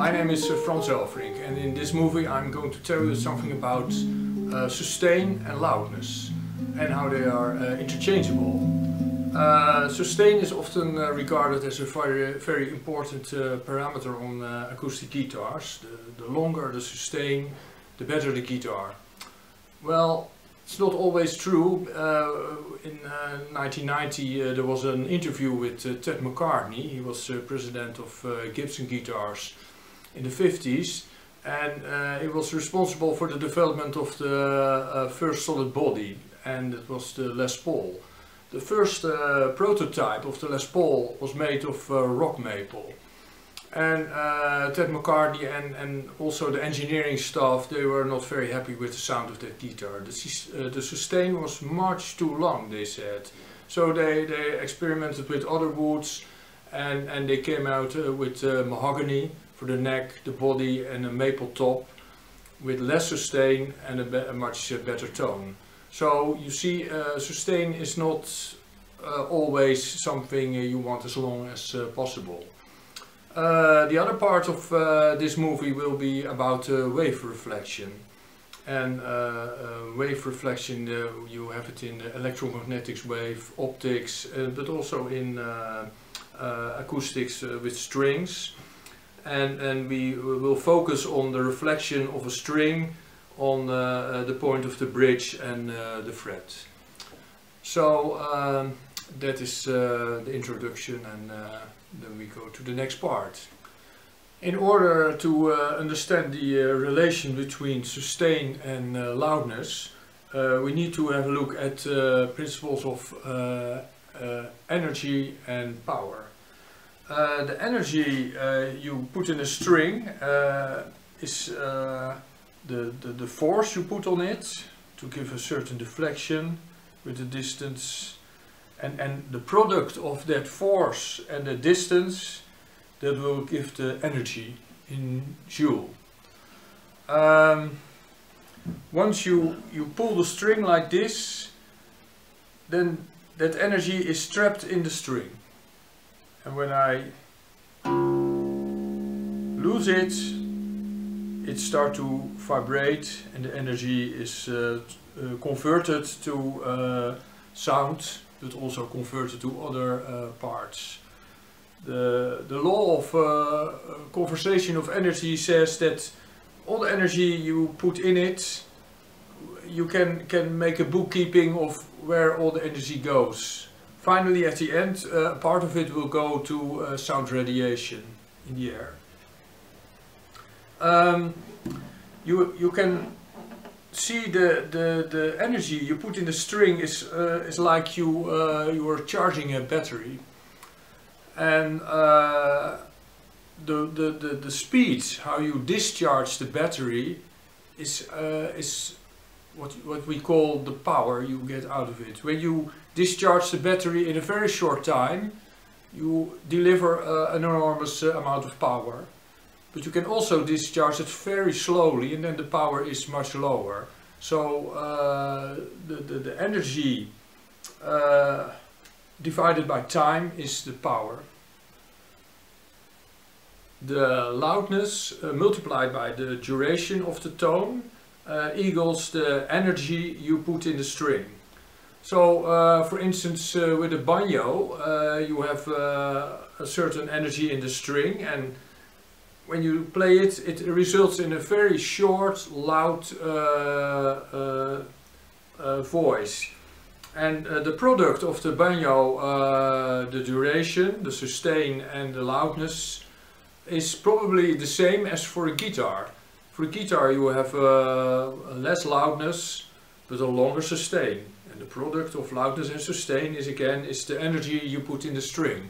My name is Frans Elfrink, and in this movie I'm going to tell you something about sustain and loudness and how they are interchangeable. Sustain is often regarded as a very important parameter on acoustic guitars. The longer the sustain, the better the guitar. Well, it's not always true. In 1990 there was an interview with Ted McCartney. He was president of Gibson Guitars in the 50s, and he was responsible for the development of the first solid body, and it was the Les Paul. The first prototype of the Les Paul was made of rock maple. And Ted McCartney and also the engineering staff, they were not very happy with the sound of that guitar. The sustain was much too long, they said. So they experimented with other woods, and they came out with mahogany for the neck, the body, and a maple top with less sustain and a much better tone. So you see, sustain is not always something you want as long as possible. The other part of this movie will be about wave reflection. And wave reflection, you have it in electromagnetics wave, optics, but also in acoustics with strings. And we will focus on the reflection of a string on the point of the bridge and the fret. So that is the introduction, and then we go to the next part. In order to understand the relation between sustain and loudness, we need to have a look at principles of energy and power. The energy you put in a string is the force you put on it to give a certain deflection with the distance, and the product of that force and the distance, that will give the energy in joule. Once you pull the string like this, then that energy is trapped in the string. And when I lose it, it starts to vibrate, and the energy is converted to sound, but also converted to other parts. The law of conservation of energy says that all the energy you put in it, you can make a bookkeeping of where all the energy goes. Finally, at the end, part of it will go to sound radiation in the air. You can see the energy you put in the string is like you are charging a battery, and the speed how you discharge the battery is what we call the power you get out of it. When you discharge the battery in a very short time, you deliver an enormous amount of power. But you can also discharge it very slowly, and then the power is much lower. So the energy divided by time is the power. The loudness multiplied by the duration of the tone equals the energy you put in the string. So for instance, with a banjo you have a certain energy in the string, and when you play it, it results in a very short, loud voice. And the product of the banjo, the duration, the sustain and the loudness, is probably the same as for a guitar. For a guitar you have less loudness but a longer sustain. And the product of loudness and sustain is the energy you put in the string.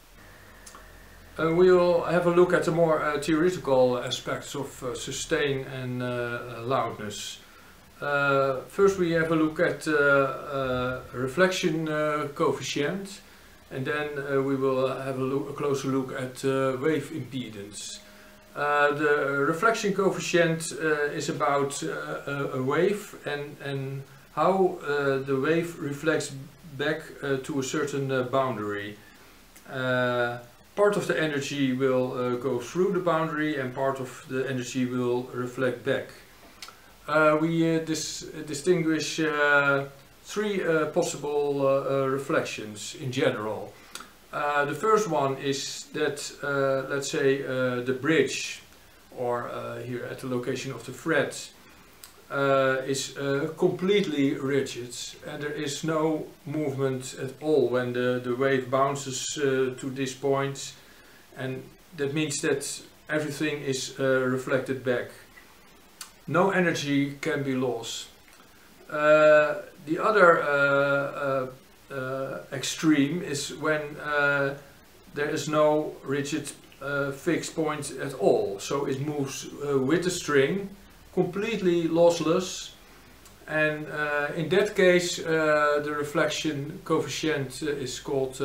We'll have a look at the more theoretical aspects of sustain and loudness. First we have a look at reflection coefficient, and then we will have a closer look at wave impedance. The reflection coefficient is about a wave and how the wave reflects back to a certain boundary. Part of the energy will go through the boundary and part of the energy will reflect back. We distinguish three possible reflections in general. The first one is that, let's say, the bridge, or here at the location of the thread, is completely rigid and there is no movement at all when the wave bounces to this point, and that means that everything is reflected back. No energy can be lost. The other extreme is when there is no rigid fixed point at all, so it moves with the string, completely lossless, and in that case the reflection coefficient is called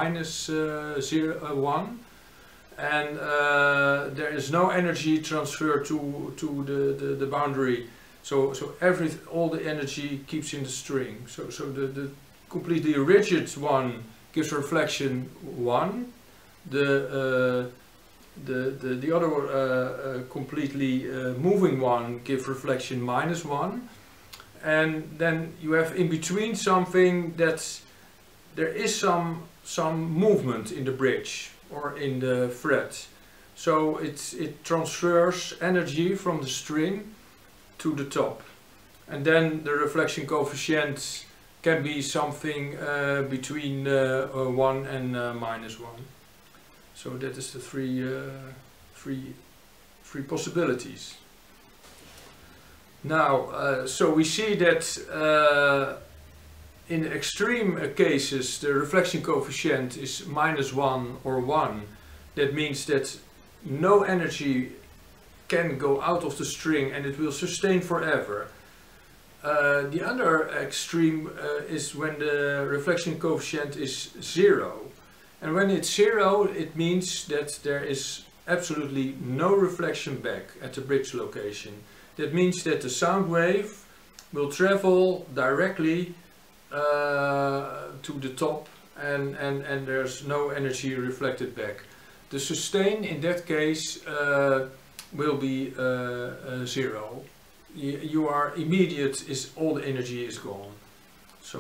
-1, and there is no energy transfer to the boundary, so all the energy keeps in the string. So the completely rigid one gives reflection 1, the other completely moving one gives reflection -1, and then you have in between something that there is some movement in the bridge or in the thread, so it transfers energy from the string to the top, and then the reflection coefficient can be something between 1 and -1. So that is the three possibilities. Now, so we see that in extreme cases the reflection coefficient is -1 or 1. That means that no energy can go out of the string and it will sustain forever. The other extreme is when the reflection coefficient is 0. And when it's 0, it means that there is absolutely no reflection back at the bridge location. That means that the sound wave will travel directly to the top, and there's no energy reflected back. The sustain in that case will be 0. You are immediate, all the energy is gone. So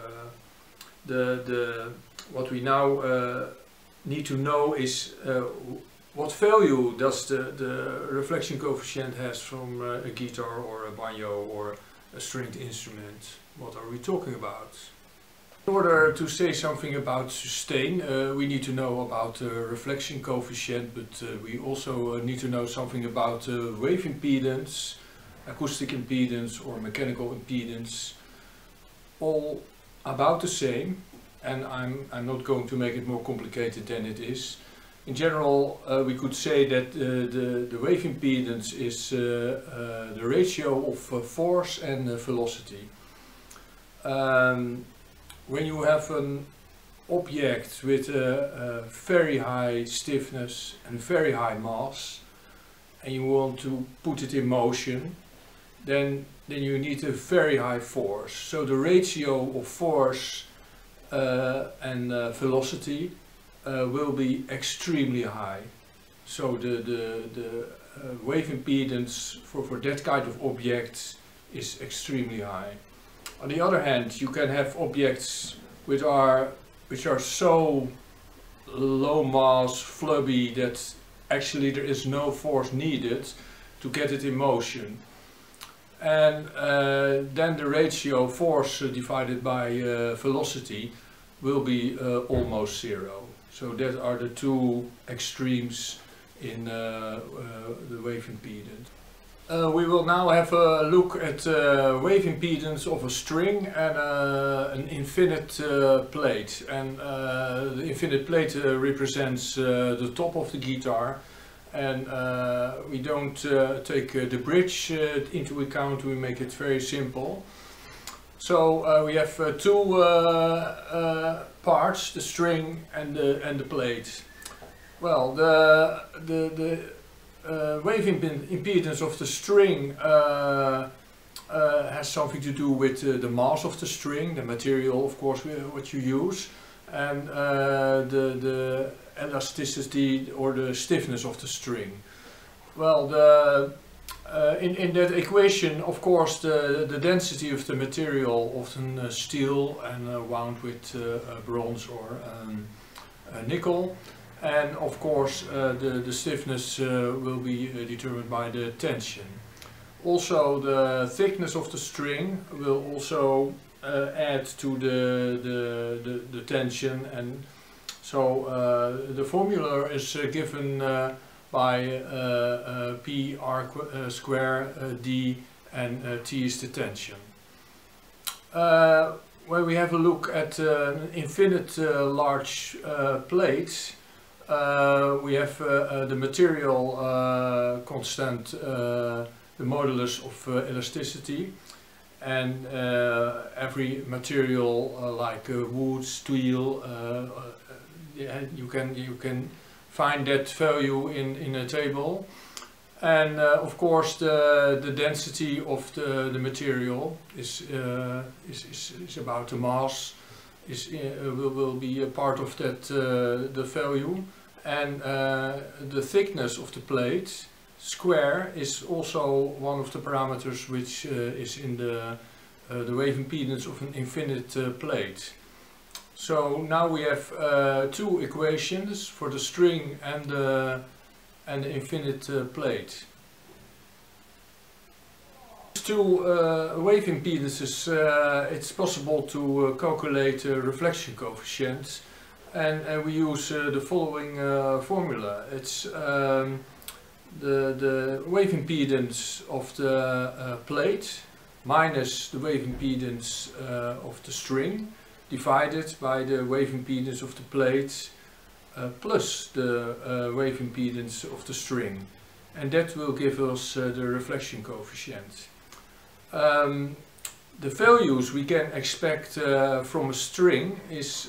what we now need to know is what value does the reflection coefficient has from a guitar or a banjo or a stringed instrument. What are we talking about? In order to say something about sustain, we need to know about the reflection coefficient, but we also need to know something about wave impedance, acoustic impedance or mechanical impedance. All about the same, and I'm not going to make it more complicated than it is. In general, we could say that the wave impedance is the ratio of force and velocity. When you have an object with a very high stiffness and very high mass, and you want to put it in motion, then you need a very high force. So the ratio of force and velocity will be extremely high. So the wave impedance for that kind of object is extremely high. On the other hand, you can have objects which are so low mass, flubby, that actually there is no force needed to get it in motion. And then the ratio force divided by velocity will be almost 0. So that are the two extremes in the wave impedance. We will now have a look at wave impedance of a string and an infinite plate. And the infinite plate represents the top of the guitar, and we don't take the bridge into account. We make it very simple. So we have two parts, the string and the plate. Well, the wave impedance of the string has something to do with the mass of the string, the material, of course, what you use, and the elasticity or the stiffness of the string. Well, in that equation, of course, the density of the material, often steel and wound with bronze or nickel, and of course the stiffness will be determined by the tension. Also, the thickness of the string will also add to the tension, and so the formula is given by P r square D, and T is the tension. When we have a look at an infinite large plate, we have the material constant, the modulus of elasticity, and every material like wood, steel, you can find that value in a table. And of course the density of the material is about the mass, will be a part of that the value, and the thickness of the plate square is also one of the parameters which is in the wave impedance of an infinite plate. So now we have two equations for the string and the infinite plate. These two wave impedances, it's possible to calculate reflection coefficient, and we use the following formula. It's the wave impedance of the plate minus the wave impedance of the string, divided by the wave impedance of the plate plus the wave impedance of the string, and that will give us the reflection coefficient. The values we can expect from a string is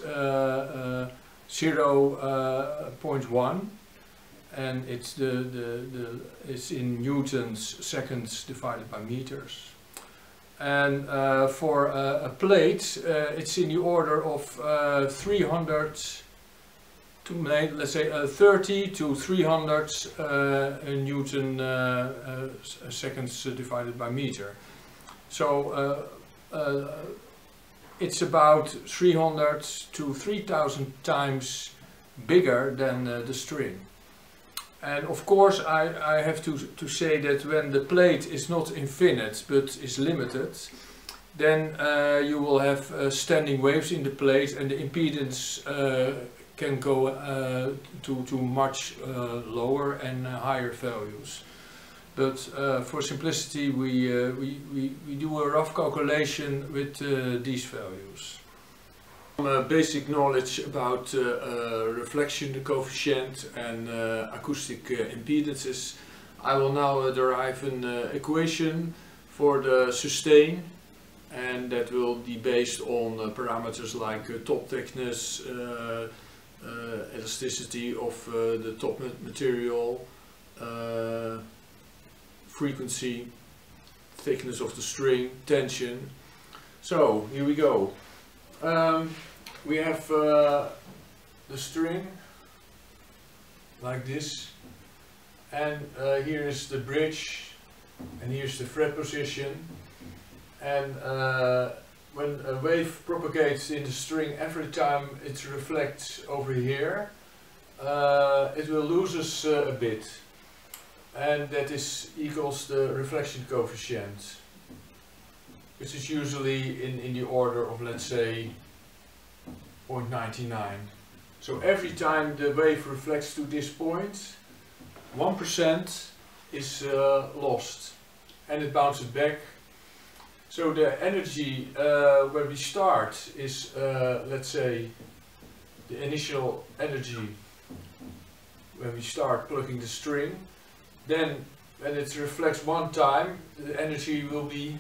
0.1, and it's it's in newtons seconds divided by meters. And for a plate, it's in the order of 300 to let's say 30 to 300 newton seconds divided by meter. So it's about 300 to 3000 times bigger than the string. And of course I have to say that when the plate is not infinite but is limited, then you will have standing waves in the plate, and the impedance can go to much lower and higher values. But for simplicity we do a rough calculation with these values. Some basic knowledge about reflection coefficient and acoustic impedances. I will now derive an equation for the sustain, and that will be based on parameters like top thickness, elasticity of the top material, frequency, thickness of the string, tension. So here we go. We have the string like this, and here is the bridge, and here's the fret position, and when a wave propagates in the string, every time it reflects over here, it will lose us a bit, and that is equals the reflection coefficient, which is usually in the order of, let's say, 0.99. So every time the wave reflects to this point, 1% is lost, and it bounces back. So the energy when we start is, let's say, the initial energy when we start plugging the string. Then when it reflects one time, the energy will be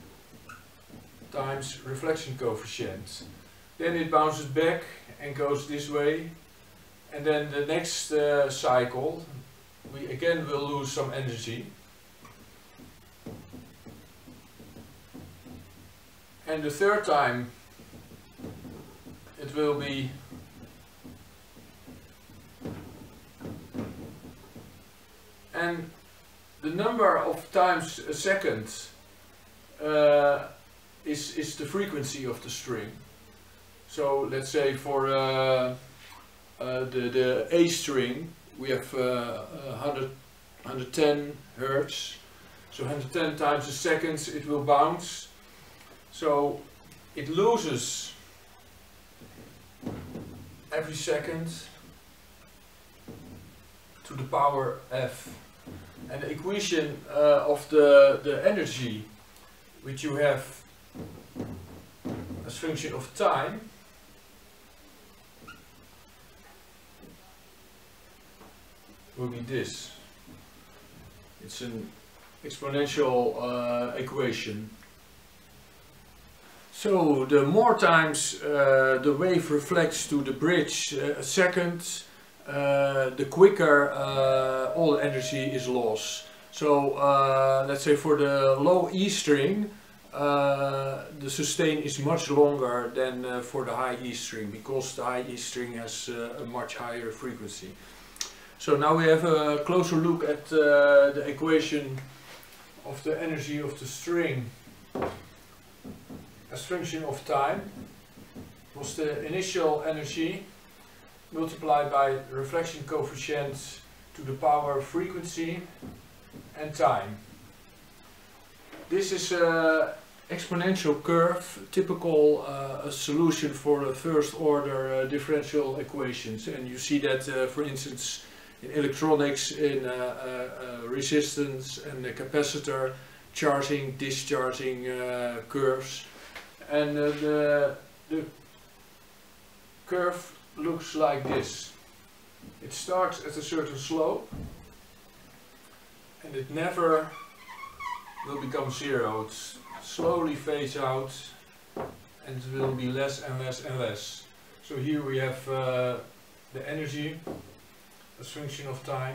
times reflection coefficient. Then it bounces back and goes this way, and then the next cycle we again will lose some energy, and the third time it will be and the number of times a second is the frequency of the string. So let's say for the A string we have 110 Hertz, so 110 times a second it will bounce, so it loses every second to the power f. And the equation of the energy which you have as function of time will be this. It's an exponential equation. So the more times the wave reflects to the bridge a second, the quicker all energy is lost. So let's say for the low E string, the sustain is much longer than for the high E string, because the high E string has a much higher frequency. So now we have a closer look at the equation of the energy of the string as function of time. It was the initial energy multiplied by the reflection coefficient to the power frequency and time. This is an exponential curve, typical a solution for a first order differential equations. And you see that for instance in electronics, in resistance and the capacitor, charging, discharging curves. And the curve looks like this. It starts at a certain slope and it never will become zero. It slowly fades out and it will be less and less and less. So here we have the energy as function of time.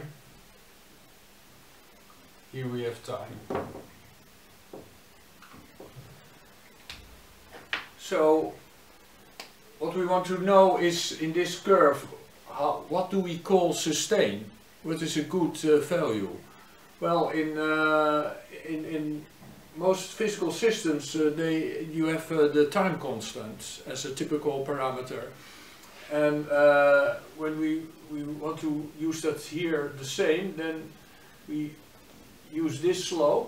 Here we have time. So what we want to know is, in this curve, what do we call sustain? What is a good value? Well, in most physical systems, you have the time constant as a typical parameter, and when we want to use that here the same, then we use this slope,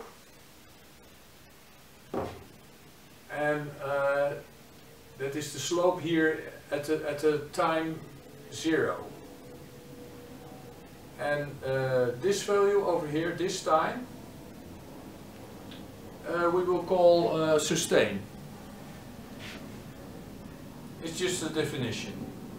and that is the slope here at the time 0. And this value over here, this time, we will call sustain. It's just a definition,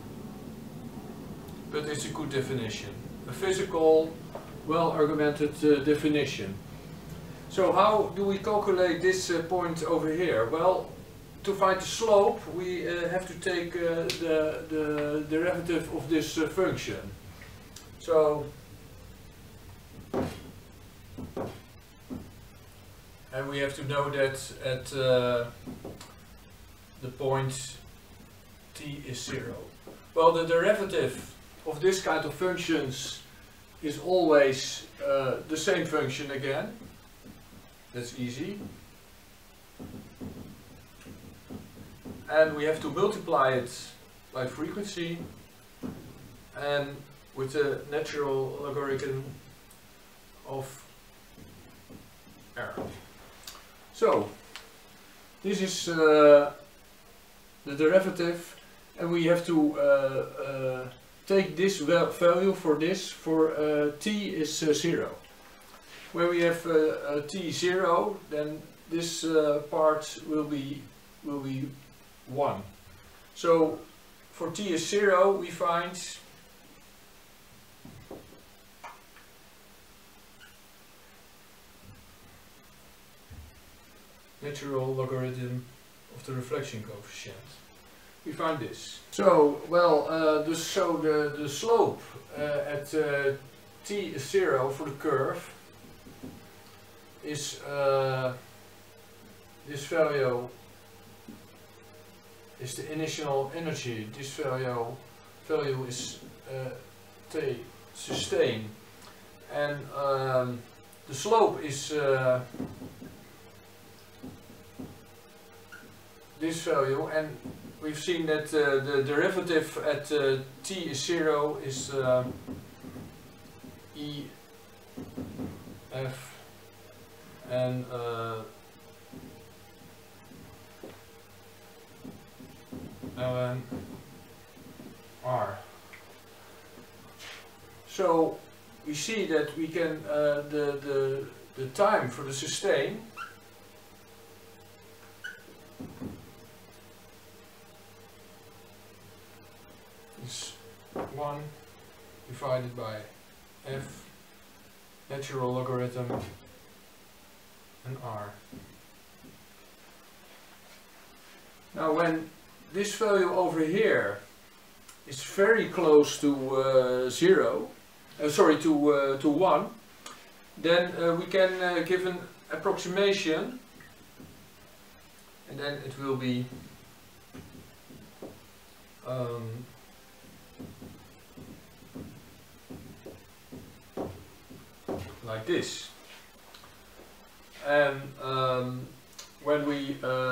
but it's a good definition. A physical, well-argumented definition. So how do we calculate this point over here? Well, to find the slope, we have to take the derivative of this function. So, and we have to know that at the point t is 0. Well, the derivative of this kind of functions is always the same function again. That's easy. And we have to multiply it by frequency and with the natural logarithm of r. So this is the derivative, and we have to take this value for this for t is 0. When we have t 0, then this part will be 1. So for t is 0, we find natural logarithm of the reflection coefficient. We find this. So, well, the slope at t is 0 for the curve is this value is the initial energy. This value is T sustain, and the slope is this value, and we've seen that the derivative at t is 0 is e f and ln r. So we see that we can the time for the sustain is 1 divided by f natural logarithm and r. Now when this value over here is very close to 0, to 1, then we can give an approximation, and then it will be like this. And when we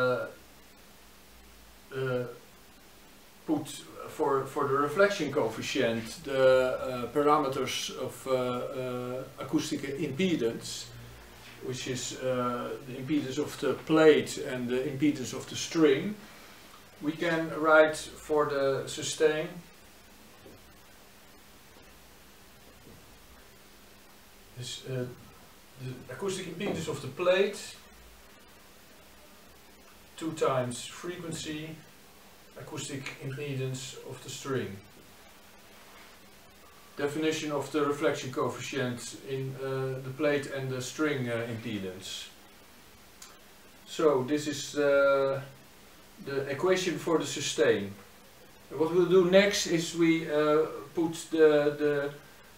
put for the reflection coefficient the parameters of acoustic impedance, which is the impedance of the plate and the impedance of the string, we can write for the sustain is the acoustic impedance of the plate 2 times frequency acoustic impedance of the string. Definition of the reflection coefficient in the plate and the string impedance. So this is the equation for the sustain. And what we'll do next is we put the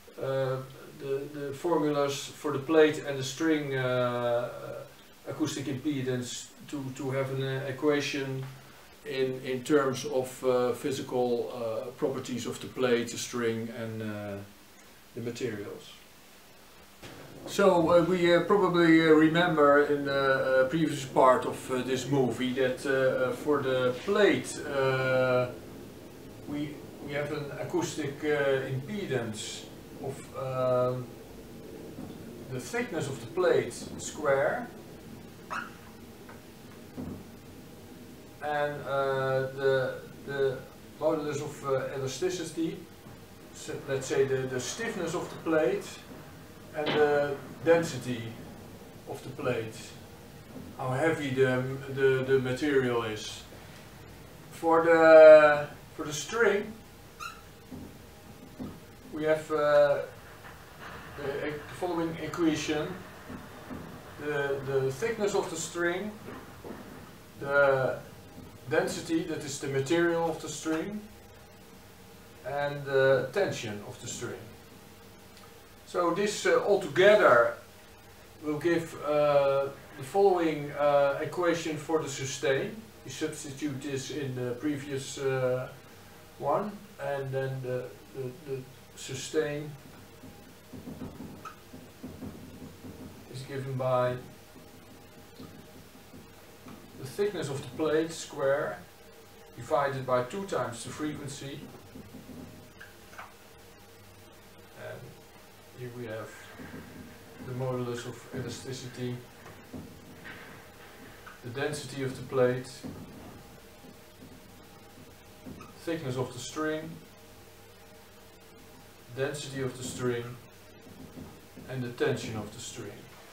formulas for the plate and the string acoustic impedance to have an equation in terms of physical properties of the plate, the string, and the materials. So we probably remember in the previous part of this movie that for the plate we have an acoustic impedance of the thickness of the plate square and the modulus of elasticity, so let's say the stiffness of the plate and the density of the plate, how heavy the material is. For the string we have the following equation: the thickness of the string, the density, that is the material of the string, and the tension of the string. So this altogether will give the following equation for the sustain. You substitute this in the previous one, and then the sustain is given by the thickness of the plate square divided by 2 times the frequency, and here we have the modulus of elasticity, the density of the plate, thickness of the string, density of the string, and the tension of the string.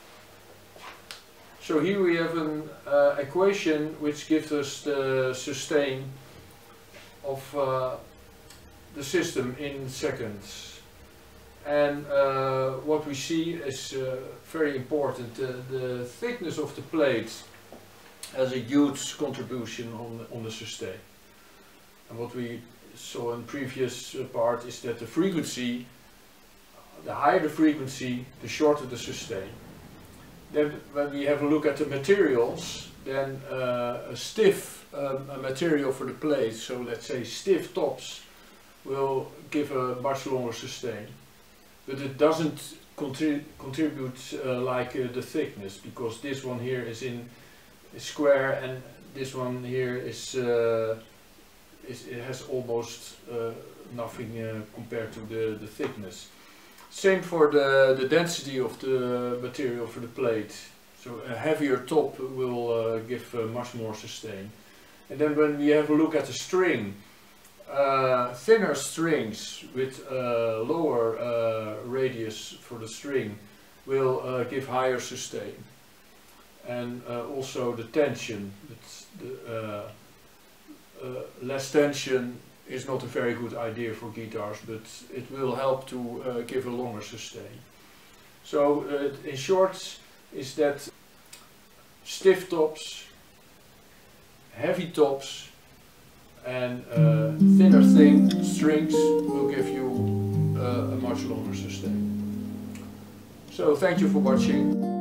So here we have an equation which gives us the sustain of the system in seconds. And what we see is very important. The thickness of the plate has a huge contribution on the sustain. And what we saw in the previous part is that the frequency, the higher the frequency, the shorter the sustain. Then when we have a look at the materials, then a stiff material for the plate, so let's say stiff tops, will give a much longer sustain. But it doesn't contributes like the thickness, because this one here is square and this one here is it has almost nothing compared to the thickness. Same for the density of the material for the plate. So a heavier top will give much more sustain. And then when we have a look at the string, thinner strings with lower radius for the string will give higher sustain. And also the tension, less tension is not a very good idea for guitars, but it will help to give a longer sustain. So in short is that stiff tops, heavy tops and thinner strings will give you a much longer sustain. So thank you for watching.